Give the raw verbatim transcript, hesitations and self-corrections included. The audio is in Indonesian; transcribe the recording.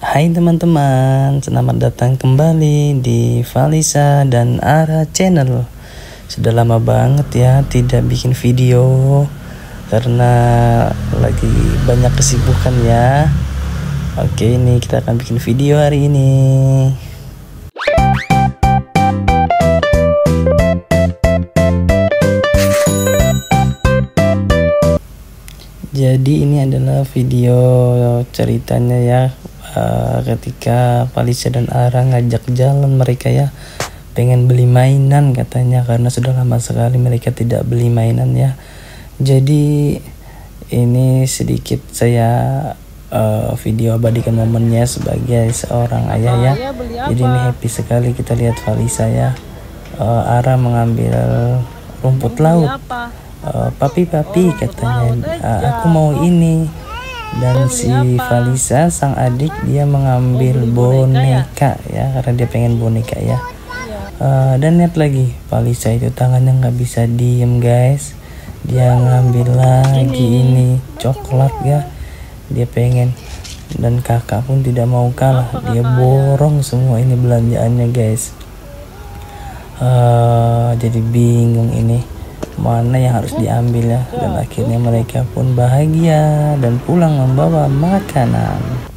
Hai teman-teman, selamat datang kembali di Valisa dan Ara Channel. Sudah lama banget ya tidak bikin video karena lagi banyak kesibukan ya. Oke, ini kita akan bikin video hari ini. Jadi ini adalah video ceritanya ya, uh, ketika Valisa dan Ara ngajak jalan mereka ya, pengen beli mainan katanya karena sudah lama sekali mereka tidak beli mainan ya. Jadi ini sedikit saya uh, video abadikan momennya sebagai seorang ayah ya. Jadi ini happy sekali kita lihat Valisa ya, uh, Ara mengambil rumput laut. Uh, papi papi katanya, uh, aku mau ini. Dan si Valisa sang adik dia mengambil boneka ya karena dia pengen boneka ya. Uh, dan lihat lagi Valisa itu tangannya nggak bisa diem guys, dia ngambil lagi ini coklat ya, dia pengen. Dan kakak pun tidak mau kalah, dia borong semua ini belanjaannya guys. Uh, jadi bingung ini mana yang harus diambil ya, dan akhirnya mereka pun bahagia dan pulang membawa makanan.